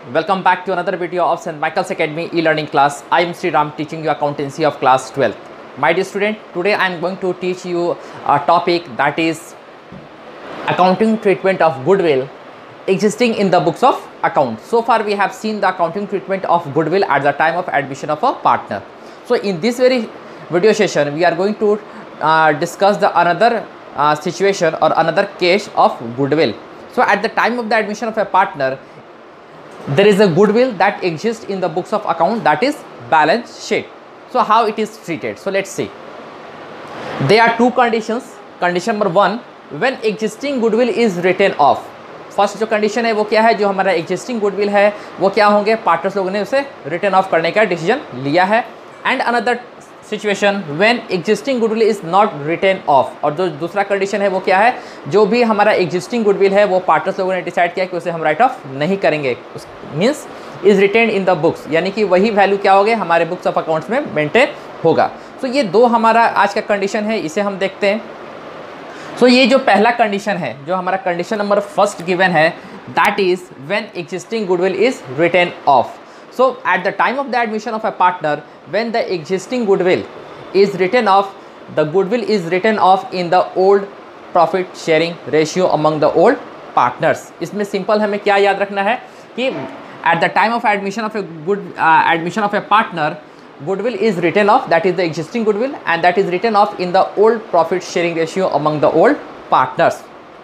welcome back to another video of St. Michael's Academy e-learning class. I am Sri Ram, teaching you accountancy of class 12th. My dear student, today I am going to teach you a topic that is accounting treatment of goodwill existing in the books of accounts. So far we have seen the accounting treatment of goodwill at the time of admission of a partner. So in this very video session we are going to discuss the another situation or another case of goodwill. So at the time of the admission of a partner, there is a goodwill that exists in the books of account, that is balance sheet. So how it is treated? So let's see. There are two conditions. Condition number one, when existing goodwill is written off. First जो condition है वो क्या है, जो हमारा existing goodwill है वो क्या होंगे, पार्टनर्स लोगों ने उसे रिटर्न ऑफ करने का डिसीजन लिया है. And another situation when existing goodwill is not written off, और जो दूसरा कंडीशन है वो क्या है, जो भी हमारा एग्जिस्टिंग गुडविल है वो पार्टनर्स लोगों ने डिसाइड किया कि उसे हम राइट ऑफ नहीं करेंगे, means is retain in the books, यानी कि वही वैल्यू क्या हो गए हमारे बुक्स ऑफ अकाउंट्स में मेंटेन होगा. तो ये दो हमारा आज का कंडीशन है, इसे हम देखते हैं. सो ये जो पहला कंडीशन है, जो हमारा कंडीशन नंबर फर्स्ट गिवन है, that is when existing goodwill is written off. So at the time of the admission of a partner, when the existing goodwill is written off, the goodwill is written off in the old profit sharing ratio among the old partners. इसमें simple हमें क्या याद रखना है कि at the time of admission of a partner, goodwill is written off, that is the existing goodwill, and that is written off in the old profit sharing ratio among the old partners.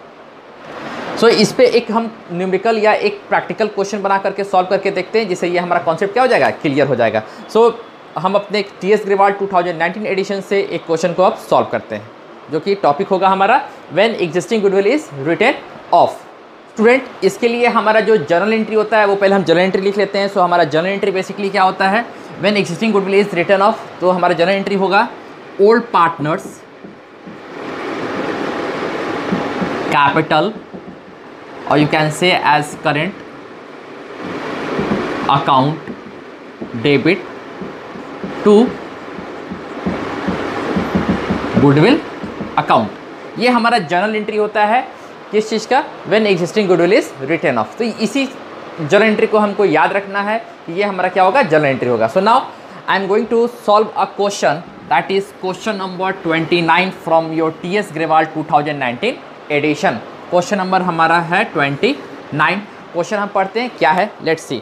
सो इस पे एक हम numerical या एक practical question बना करके solve करके देखते हैं, जिससे ये हमारा कॉन्सेप्ट क्या हो जाएगा, क्लियर हो जाएगा. सो हम अपने टी.एस. ग्रेवाल 2019 एडिशन से एक क्वेश्चन को अब सॉल्व करते हैं, जो कि टॉपिक होगा हमारा when existing goodwill is written off. Student, इसके लिए हमारा जो जर्नल एंट्री होता है वो पहले हम जर्नल एंट्री लिख लेते हैं. सो हमारा जर्नल एंट्री बेसिकली क्या होता है, when existing goodwill is written off, तो हमारा जर्नल एंट्री होगा old partners capital, or you can say as current account debit to goodwill account. ये हमारा जर्नल एंट्री होता है किस चीज़ का, when existing goodwill is written off. तो इसी जर्नल एंट्री को हमको याद रखना है कि ये हमारा क्या होगा, जर्नल एंट्री होगा. So now I am going to solve a question, that is question number 29 from your T S. Grewal 2019 edition. Question number हमारा है 29. क्वेश्चन हम पढ़ते हैं क्या है, let's see.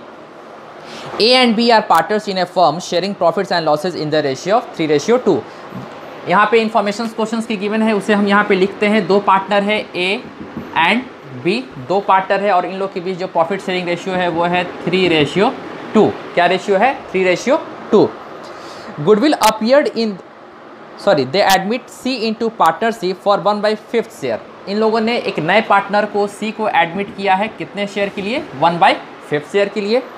A and B are partners in a firm sharing profits and losses in the ratio of 3:2. यहाँ पे information question की गिवन है, उसे हम यहाँ पे लिखते हैं. दो पार्टनर है ए एंड बी, दो पार्टनर है और इन लोग के बीच जो प्रॉफिट शेयरिंग रेशियो है वो है 3:2. क्या रेशियो है, 3:2. Goodwill appeared in they admit C into partnership for 1/5 share. इन लोगों ने एक नए पार्टनर को सी को एडमिट किया है, कितने शेयर के लिए, 1/5 शेयर के लिए.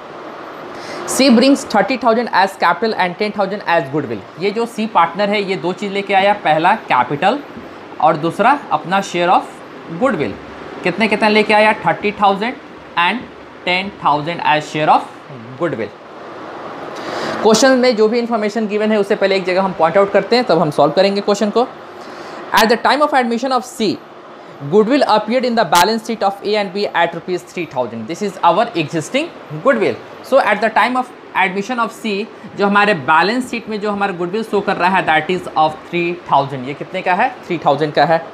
C brings 30,000 as capital and 10,000 as goodwill. ये जो सी पार्टनर है ये दो चीज़ लेके आया, पहला कैपिटल और दूसरा अपना शेयर ऑफ गुडविल. कितने कितने लेके आया, 30,000 and 10,000 as share of goodwill. Question में जो भी इंफॉर्मेशन गिवन है उससे पहले एक जगह हम पॉइंट आउट करते हैं, तब हम सॉल्व करेंगे क्वेश्चन को. At the time of admission of C, goodwill appeared in the balance sheet of A and B at rupees 3,000. This is our existing goodwill. So at the time of admission of C, जो हमारे balance sheet में जो हमारा goodwill show कर रहा है that is of 3,000. ये कितने का है, 3,000 का है.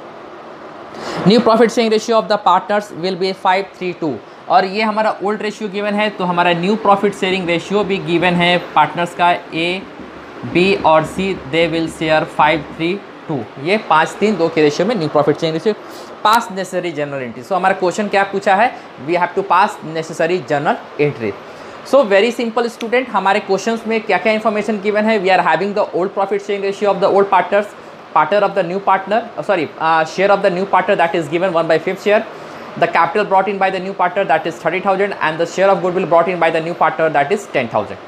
New profit sharing ratio of the partners will be 5:3:2. और ये हमारा ओल्ड रेशियो गिवन है, तो हमारा न्यू प्रॉफिट शेयरिंग रेशियो भी गिवन है पार्टनर्स का, ए बी और सी, दे विल शेयर 5:3:2. ये 5:3:2 के रेशियो में new profit sharing ratio. Pass necessary journal entry. So हमारा क्वेश्चन क्या पूछा है, we have to pass necessary journal entry. So very simple student, हमारे क्वेश्चंस में क्या क्या इन्फॉर्मेशन गिवन है. We are having the old profit sharing ratio of the old partners, partner of the new partner, share of the new partner that is given 1/5 share. The capital brought in by the new partner that is 30,000 and the share of goodwill brought in by the new partner that is 10,000.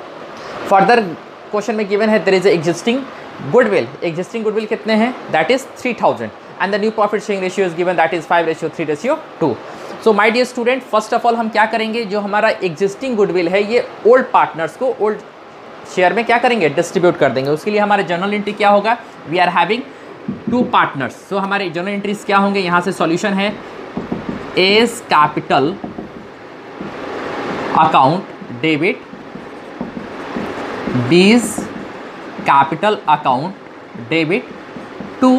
Further question में given है there is existing goodwill. Existing goodwill कितने हैं, that is 3,000 and the new profit sharing ratio is given, that is 5:3:2. So my dear student, first of all हम क्या करेंगे, जो हमारा existing goodwill है ये old partners को old शेयर में क्या करेंगे, डिस्ट्रीब्यूट कर देंगे. उसके लिए हमारे जर्नल एंट्री क्या होगा, we are having 2 partners. So हमारे जर्नल एंट्रीज क्या होंगे, यहाँ से सॉल्यूशन है as capital account debit B's capital account debit to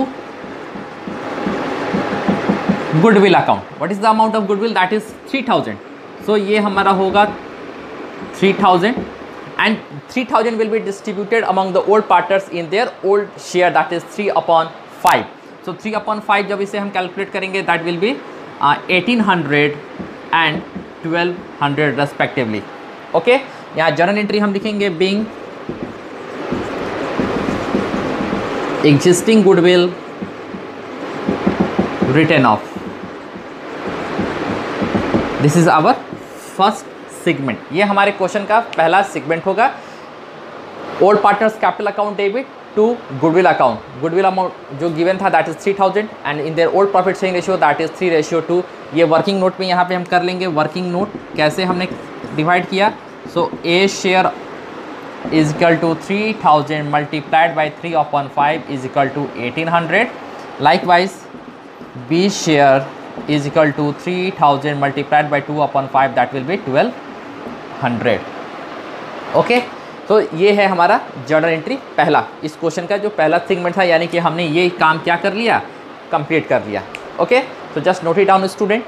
goodwill account. What is the amount of goodwill? That is 3000. So ये हमारा होगा 3000 and 3000 will be distributed among the old partners in their old share, that is 3/5. So 3/5 जब इसे हम calculate करेंगे that will be 1800 and 1200 respectively. Okay, यहाँ journal entry हम लिखेंगे being existing goodwill written off. This is our first segment. ये हमारे question का पहला सेगमेंट होगा. Old partners capital account debit to goodwill account. Goodwill amount जो गिवन था that is 3000 and in their old profit sharing ratio that is 3:2. ये working note में यहाँ पे हम कर लेंगे. वर्किंग नोट कैसे हमने डिवाइड किया? So A share is equal to 3000 multiplied by 3/5 is equal to 1800. Likewise B share is equal to 3000 multiplied by 2/5 that will be 1200. Okay, तो ये है हमारा जर्नल एंट्री पहला. इस क्वेश्चन का जो पहला सेगमेंट था, यानी कि हमने ये काम क्या कर लिया, कंप्लीट कर लिया. ओके, तो just note it down student.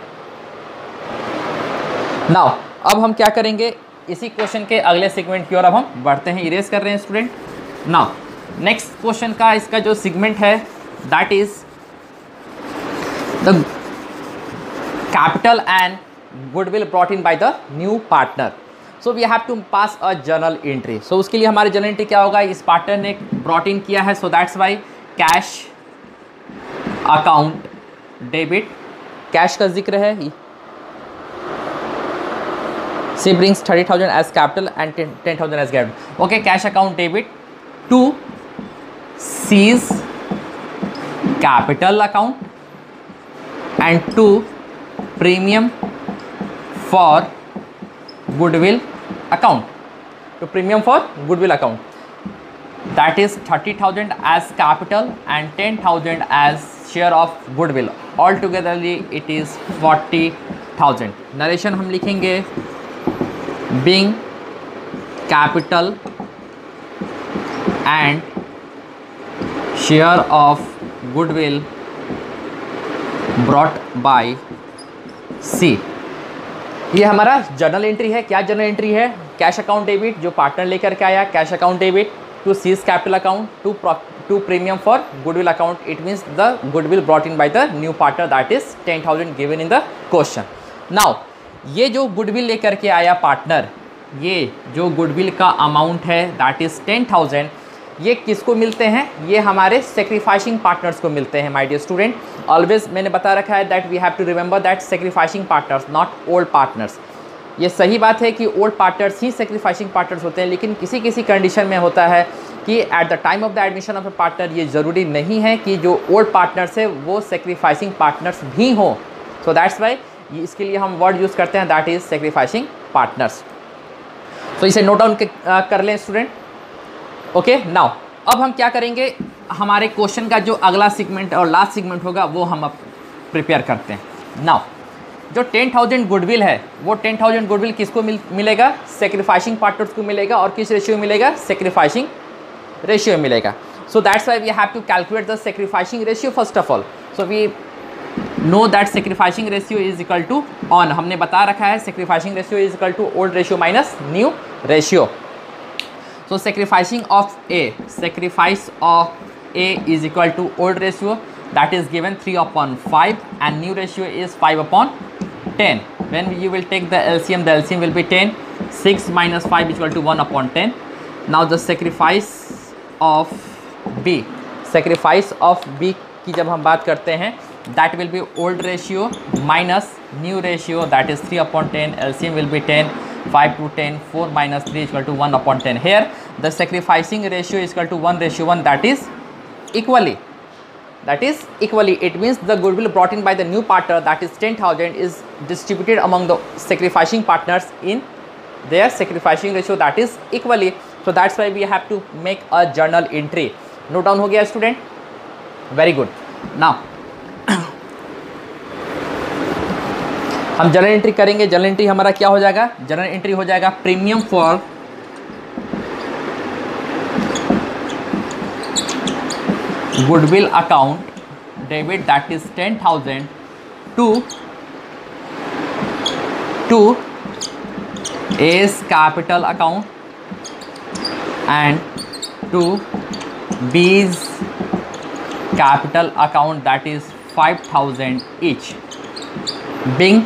Now अब हम क्या करेंगे, इसी क्वेश्चन के अगले सेगमेंट की ओर अब हम बढ़ते हैं. इरेज कर रहे हैं स्टूडेंट. नाउ नेक्स्ट क्वेश्चन का इसका जो सेगमेंट है that is the capital and goodwill brought in by the new partner. So we have to pass a journal entry. So उसके लिए हमारे journal entry क्या होगा, इस पार्टनर ने brought in किया है, so that's why cash account debit, cash का जिक्र है. She brings 30,000 as capital and 10,000 as guarantee. Okay, cash account debit to C's capital account and to premium for goodwill account, to premium for goodwill account, that is 30,000 as capital and 10,000 as share of goodwill. Altogetherly it is 40,000. Narration हम लिखेंगे being capital and share of goodwill brought by सी. ये हमारा journal entry है. क्या journal entry है? Cash account debit जो partner लेकर के आया, cash account debit to C's capital account to premium for goodwill account. It means the goodwill brought in by the new partner that is 10,000 given in the question. Now ये जो goodwill लेकर के आया partner, ये जो goodwill का amount है that is 10,000, ये किसको मिलते हैं? ये हमारे सेक्रीफाइसिंग पार्टनर्स को मिलते हैं. माय डियर स्टूडेंट, ऑलवेज मैंने बता रखा है that we have to remember that sacrificing partners not old partners. ये सही बात है कि ओल्ड पार्टनर्स ही सेक्रीफाइसिंग पार्टनर्स होते हैं, लेकिन किसी किसी कंडीशन में होता है कि at the time of the admission of a partner ये ज़रूरी नहीं है कि जो ओल्ड पार्टनर्स है वो सेक्रीफाइसिंग पार्टनर्स भी हों. सो दैट्स वाई इसके लिए हम वर्ड यूज़ करते हैं दैट इज़ सेक्रीफाइसिंग पार्टनर्स. तो इसे नोट डाउन कर लें स्टूडेंट. ओके, नाउ अब हम क्या करेंगे, हमारे क्वेश्चन का जो अगला सेगमेंट और लास्ट सेगमेंट होगा वो हम अब प्रिपेयर करते हैं. नाउ जो 10,000 गुडविल है वो 10,000 गुडविल किसको मिलेगा? सेक्रीफाइसिंग पार्टनर्स को मिलेगा. और किस रेशियो मिलेगा? सेक्रीफाइसिंग रेशियो मिलेगा. So that's why we have to calculate the sacrificing ratio first of all. So we know that sacrificing ratio is equal to on. हमने बता रखा है sacrificing ratio is equal to old ratio minus new ratio. So sacrificing of A is equal to old ratio that is given 3/5 and new ratio is 5/10. When you will take the LCM will be 10. 6 minus 5 is equal to 1/10. Now the sacrifice of B की जब हम बात करते हैं that will be old ratio minus new ratio that is 3/10. LCM will be 10. 5 to 10, 4 minus 3 is equal to 1/10. Here the sacrificing ratio is equal to 1:1, that is equally. It means the goodwill brought in by the new partner that is 10,000 is distributed among the sacrificing partners in their sacrificing ratio that is equally. So that's why we have to make a journal entry. Note down हो गया student? Very good. Now हम journal entry करेंगे। Journal entry हमारा क्या हो जाएगा? Journal entry हो जाएगा premium for goodwill account debit that is 10,000 to A's capital account and to B's capital account that is 5,000 each, being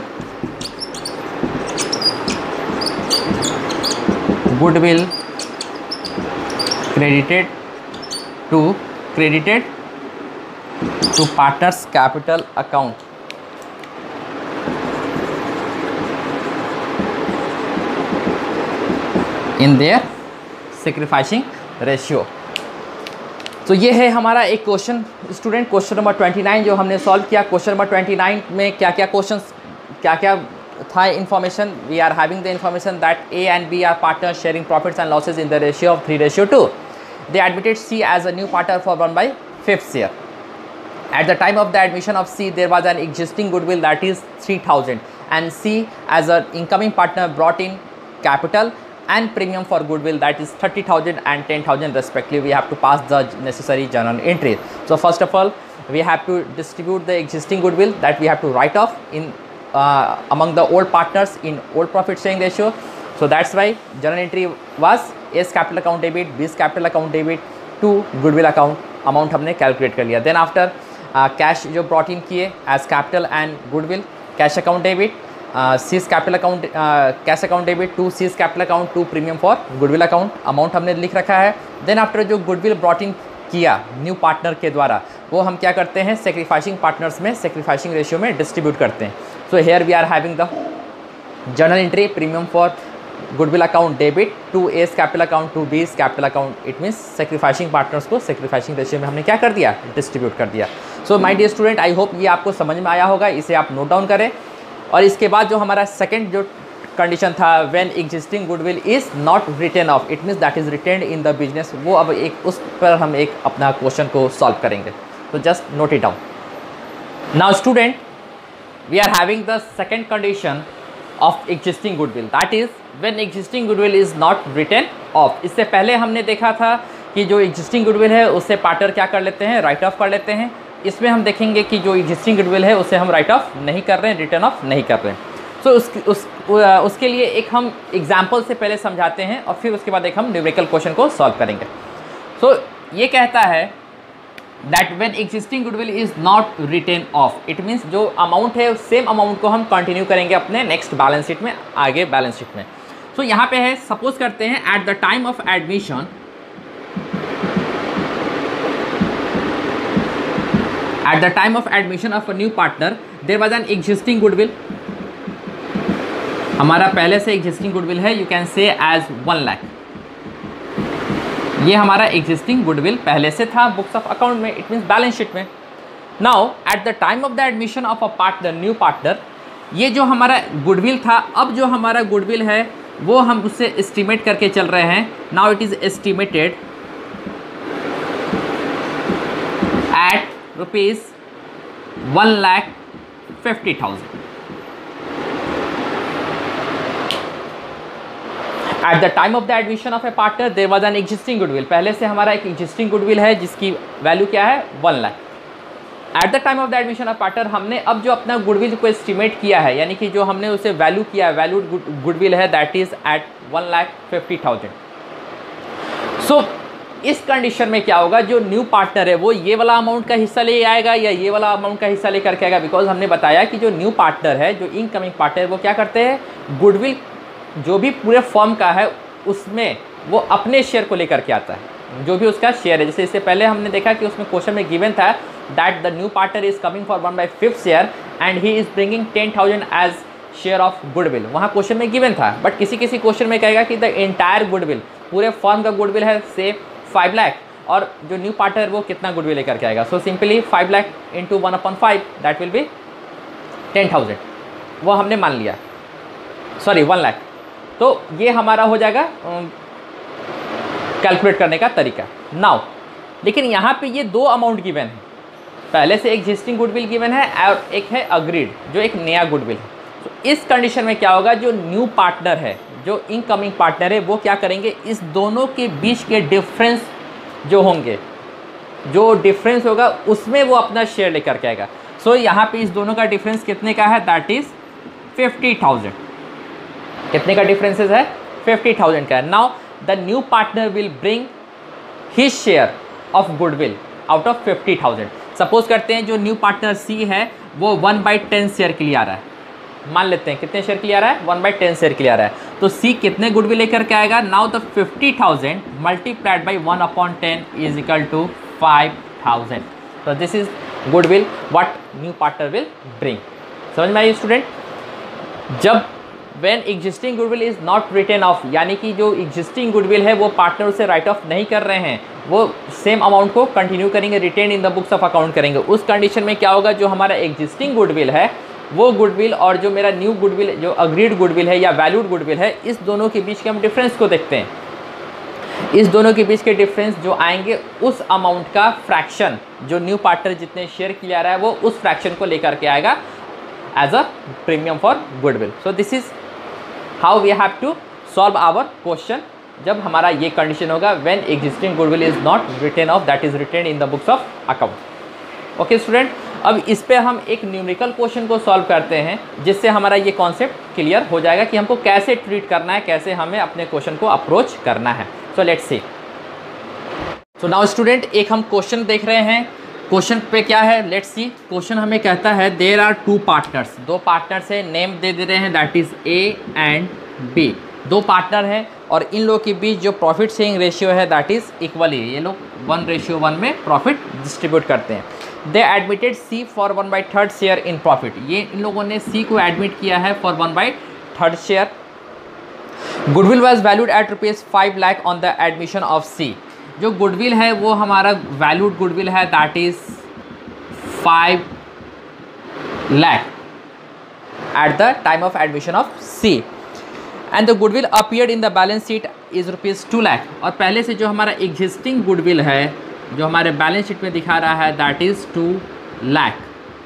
goodwill credited to partners capital account in their sacrificing ratio। तो ये है हमारा एक question student, question number 29 जो हमने solve किया। Question number 29 में क्या क्या क्वेश्चंस, क्या क्या था information? We are having the information that A and B are partners sharing profits and losses in the ratio of 3:2। They admitted C as a new partner for 1/5 year। At the time of the admission of C, there was an existing goodwill that is 3,000 and C as an incoming partner brought in capital and premium for goodwill that is 30,000 and 10,000 respectively. We have to pass the necessary journal entries. So first of all, we have to distribute the existing goodwill that we have to write off in among the old partners in old profit sharing ratio. So that's why journal entry was A's capital account debit, B's capital account debit to goodwill account amount हमने calculate कर लिया। Then after cash जो brought in किए as capital and goodwill, cash account debit, C's capital account, cash account debit to C's capital account to premium for goodwill account, amount हमने लिख रखा है। Then after जो goodwill brought in किया new partner के द्वारा, वो हम क्या करते हैं? सेक्रीफाइसिंग पार्टनर्स में सेक्रीफाइसिंग रेशियो में डिस्ट्रीब्यूट करते हैं। So here we are having the journal entry premium for goodwill account debit to A's capital account to B's capital account. It means sacrificing partners को सेक्रीफाइसिंग रेशियो में हमने क्या कर दिया? डिस्ट्रीब्यूट कर दिया। So my dear student, I hope ये आपको समझ में आया होगा, इसे आप नोट डाउन करें। और इसके बाद जो हमारा सेकंड जो कंडीशन था, when existing goodwill is not written off, it means that is retained in the business, वो अब एक उस पर हम एक अपना क्वेश्चन को सॉल्व करेंगे। तो just note it down. Now student, we are having the second condition of existing goodwill, that is when existing goodwill is not written off. इससे पहले हमने देखा था कि जो एग्जिस्टिंग गुडविल है उससे पार्टनर क्या कर लेते हैं? राइट ऑफ कर लेते हैं। इसमें हम देखेंगे कि जो एग्जिस्टिंग गुडविल है उसे हम राइट ऑफ नहीं कर रहे हैं, रिटर्न ऑफ नहीं कर रहे हैं। सो उसके लिए एक हम एग्जाम्पल से पहले समझाते हैं और फिर उसके बाद एक हम न्यूमेरिकल क्वेश्चन को सॉल्व करेंगे। सो ये कहता है that when existing goodwill is not written off, it means जो अमाउंट है सेम अमाउंट को हम कंटिन्यू करेंगे अपने नेक्स्ट बैलेंस शीट में, आगे बैलेंस शीट में। सो यहाँ पे है, सपोज करते हैं at the time of admission, at the time of admission of a new partner there was an existing goodwill। हमारा पहले से existing goodwill है, you can say as 1 lakh। ये हमारा existing goodwill पहले से था books of account में, it means balance sheet में। now at the time of the admission of a partner, new partner, ये जो हमारा goodwill था, अब जो हमारा goodwill है वो हम उससे estimate करके चल रहे हैं। now it is estimated at rupees 1,50,000। At the time of the admission of a partner there was an existing goodwill, पहले से हमारा एक existing goodwill है जिसकी वैल्यू क्या है? 1 lakh. At the time of the admission of partner हमने अब जो अपना गुडविल को एस्टिमेट किया है, यानी कि जो हमने उसे वैल्यू किया है, वैल्यूड गुडविल है, दैट इज एट 1,50,000। सो इस कंडीशन में क्या होगा? जो न्यू पार्टनर है वो ये वाला अमाउंट का हिस्सा ले आएगा या ये वाला अमाउंट का हिस्सा लेकर के आएगा? बिकॉज हमने बताया कि जो न्यू पार्टनर है, जो इनकमिंग पार्टनर है, वो क्या करते हैं? गुडविल जो भी पूरे फर्म का है उसमें वो अपने शेयर को लेकर के आता है, जो भी उसका शेयर है। जैसे इससे पहले हमने देखा कि उसमें क्वेश्चन में गिवन था that the new partner is coming for 1/5 share and he is bringing 10,000 as share of goodwill. वहाँ क्वेश्चन में गिवन था, बट किसी किसी क्वेश्चन में कहेगा कि द एंटायर गुडविल, पूरे फर्म का गुडविल है से 5 लाख, और जो न्यू पार्टनर वो कितना गुडविल लेकर के आएगा? So simply 5 lakh into 1/5 that will be 10,000, वो हमने मान लिया, सॉरी 1 लाख। तो ये हमारा हो जाएगा कैलकुलेट करने का तरीका। नाउ लेकिन यहाँ पे ये दो अमाउंट गिवन है, पहले से एग्जिस्टिंग गुडविल गिवन है और एक है अग्रीड जो एक नया गुडविल है। तो इस कंडीशन में क्या होगा, जो न्यू पार्टनर है, जो इनकमिंग पार्टनर है, वो क्या करेंगे, इस दोनों के बीच के डिफरेंस जो होंगे, जो डिफरेंस होगा उसमें वो अपना शेयर लेकर के आएगा। सो यहाँ पे इस दोनों का डिफरेंस कितने का है, दैट इज 50,000। कितने का डिफरेंसेस है, 50,000 का है। Now the new partner will bring his share of goodwill out of 50,000। Suppose करते हैं जो न्यू पार्टनर सी है वो 1/10 शेयर के लिए आ रहा है। मान लेते हैं कितने शेयर के लिए आ रहा है, 1/10 शेयर के लिए आ रहा है। तो सी कितने गुडविल लेकर के आएगा, now the 50,000 multiplied by 1/10 is equal to 5,000। तो this is goodwill what new partner will bring. समझ में आई स्टूडेंट? जब when existing goodwill is not written off, यानी कि जो एग्जिस्टिंग गुडविल है वो पार्टनर उसे राइट ऑफ नहीं कर रहे हैं, वो सेम अमाउंट को कंटिन्यू करेंगे, retain in the books of account करेंगे। उस कंडीशन में क्या होगा, जो हमारा एग्जिस्टिंग गुडविल है वो गुडविल और जो मेरा न्यू गुडविल, जो अग्रीड गुडविल है या वैल्यूड गुडविल है, इस दोनों के बीच के हम डिफरेंस को देखते हैं। इस दोनों के बीच के डिफरेंस जो आएंगे उस अमाउंट का फ्रैक्शन, जो न्यू पार्टनर जितने शेयर के लिए आ रहा है वो उस फ्रैक्शन को लेकर के आएगा as a premium for goodwill. So this is how we have to solve our question, जब हमारा ये कंडीशन होगा when existing goodwill is not written off, that is retain in the books of account. Okay student, अब इस पे हम एक numerical question को सॉल्व करते हैं, जिससे हमारा ये कॉन्सेप्ट क्लियर हो जाएगा कि हमको कैसे ट्रीट करना है, कैसे हमें अपने क्वेश्चन को अप्रोच करना है। सो let's see. So now student, एक हम क्वेश्चन देख रहे हैं। क्वेश्चन पे क्या है, लेट्स सी। क्वेश्चन हमें कहता है देयर आर 2 पार्टनर्स, 2 पार्टनर्स है, नेम दे रहे हैं that is A and B. 2 partner हैं और इन लोगों के बीच जो प्रॉफिट शेयरिंग रेशियो है दैट इज इक्वली, ये लोग 1:1 में प्रॉफिट डिस्ट्रीब्यूट करते हैं। They admitted C for 1/3 share in profit, ये इन लोगों ने सी को एडमिट किया है for 1/3 share. Goodwill was valued at ₹5 lakh on the admission of C. जो गुडविल है वो हमारा वैल्यूड गुडविल है that is 5 lakh at the time of admission of C, and the goodwill appeared in the balance sheet is ₹2 lakh. और पहले से जो हमारा एग्जिस्टिंग गुडविल है जो हमारे बैलेंस शीट में दिखा रहा है that is 2 lakh.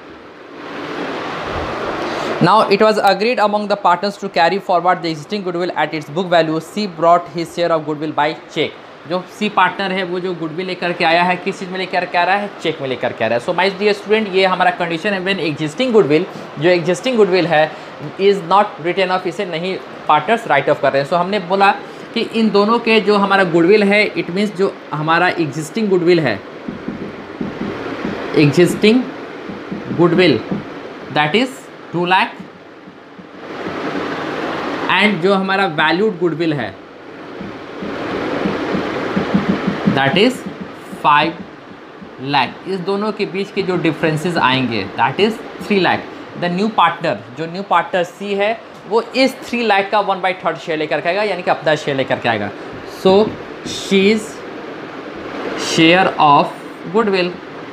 Now it was agreed among the partners to carry forward the existing goodwill at its book value. C brought his share of goodwill by cheque. जो C partner है वो जो goodwill लेकर के आया है, किस चीज़ में लेकर के आ रहा है, चेक में लेकर के आ रहा है। सो माय डियर स्टूडेंट, ये हमारा कंडीशन है व्हेन एग्जिस्टिंग गुडविल, जो एग्जिस्टिंग गुडविल है इज़ नॉट रिटेन ऑफ, इसे नहीं पार्टनर्स राइट ऑफ कर रहे हैं। सो हमने बोला कि इन दोनों के जो हमारा गुडविल है, इट मीन्स जो हमारा एग्जिस्टिंग गुडविल है, existing goodwill that is 2 lakh, and जो हमारा वैल्यूड गुडविल है दैट इज 5 लाख, इस दोनों के बीच के जो डिफरेंसेस आएंगे that is 3 lakh. The new partner, जो न्यू पार्टनर सी है वो इस 3 लाख का 1/3 शेयर लेकर के आएगा, यानी कि अपना शेयर लेकर के आएगा। So she's share of goodwill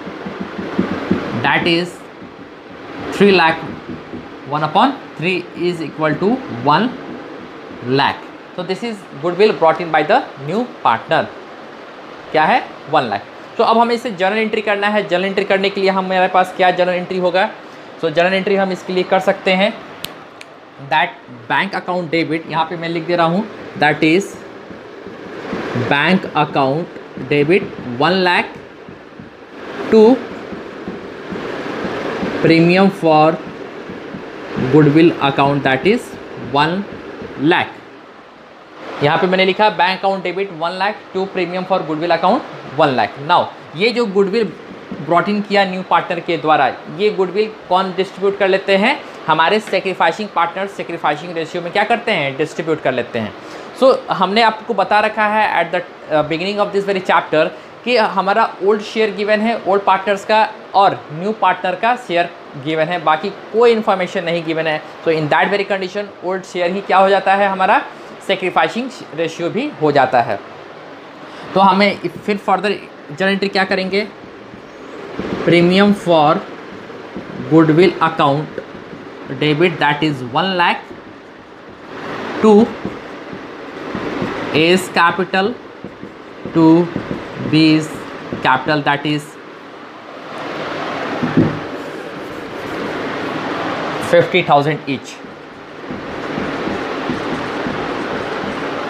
that is 3 lakh, 1/3 is equal to 1 lakh. तो this is goodwill brought in by the new partner, क्या है, 1 लाख। तो अब हमें इसे जर्नल एंट्री करना है। जर्नल एंट्री करने के लिए हमारे पास क्या जर्नल एंट्री होगा, सो जर्नल एंट्री हम इसके लिए कर सकते हैं दैट बैंक अकाउंट डेबिट, यहाँ पे मैं लिख दे रहा हूँ that is bank account debit 1 lakh to premium for goodwill account that is 1 lakh. यहाँ पे मैंने लिखा bank account debit 1 lakh to premium for goodwill account 1 lakh. Now ये जो गुडविल ब्रॉट इन किया न्यू पार्टनर के द्वारा, ये गुडविल कौन डिस्ट्रीब्यूट कर लेते हैं, हमारे सेक्रीफाइसिंग पार्टनर सेक्रीफाइसिंग रेशियो में क्या करते हैं, डिस्ट्रीब्यूट कर लेते हैं। सो हमने आपको बता रखा है at the beginning of this very chapter कि हमारा ओल्ड शेयर गिवन है ओल्ड पार्टनर्स का और न्यू पार्टनर का शेयर गिवन है, बाकी कोई इन्फॉर्मेशन नहीं गिवन है। तो in that very condition old share ही क्या हो जाता है, हमारा सेक्रीफाइसिंग रेशियो भी हो जाता है। तो हमें फिर फर्दर जर्नल एंट्री क्या करेंगे, premium for goodwill account debit that is 1 lakh to A's capital to b's capital that is 50,000 each।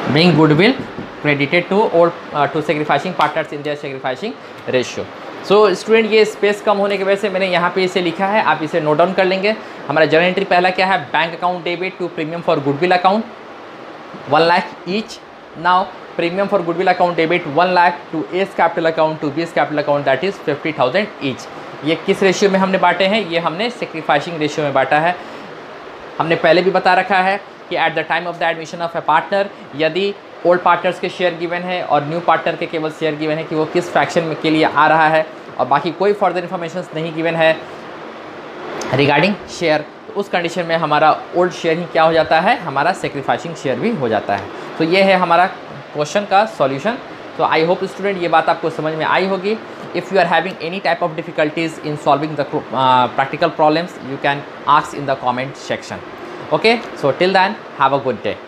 being goodwill credited to or to sacrificing partners in their sacrificing ratio. So student ये space कम होने की वजह से मैंने यहाँ पे इसे लिखा है, आप इसे नोट डाउन कर लेंगे। हमारा जर्नल एंट्री पहला क्या है, bank account debit to premium for goodwill account 1 lakh each. Now premium for goodwill account debit 1 lakh to A's capital account to B's capital account that is 50,000 each. ये किस रेशियो में हमने बांटे हैं, ये हमने सेक्रीफाइसिंग रेशियो में बांटा है। हमने पहले भी बता रखा है कि at the time of the admission of a partner यदि ओल्ड पार्टनर्स के शेयर गिवन है और न्यू पार्टनर के केवल शेयर गिवन है कि वो किस फ्रैक्शन में के लिए आ रहा है और बाकी कोई फर्दर इन्फॉर्मेशन नहीं गिवन है रिगार्डिंग शेयर, तो उस कंडीशन में हमारा ओल्ड शेयर ही क्या हो जाता है, हमारा सेक्रीफाइसिंग शेयर भी हो जाता है। तो ये है हमारा क्वेश्चन का सॉल्यूशन। तो आई होप स्टूडेंट ये बात आपको समझ में आई होगी। If you are having any type of difficulties in solving the practical problems, you can ask in the comment section. Okay, so till then, have a good day.